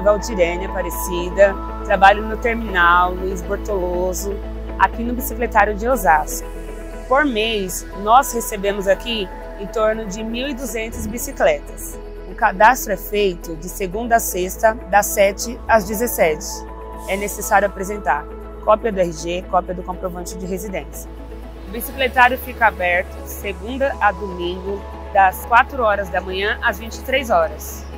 nome é Valdirene Aparecida, trabalho no terminal Luiz Bortoloso, aqui no bicicletário de Osasco. Por mês, nós recebemos aqui em torno de 1.200 bicicletas. O cadastro é feito de segunda a sexta, das 7 às 17. É necessário apresentar cópia do RG, cópia do comprovante de residência. O bicicletário fica aberto de segunda a domingo, das 4 horas da manhã às 23 horas.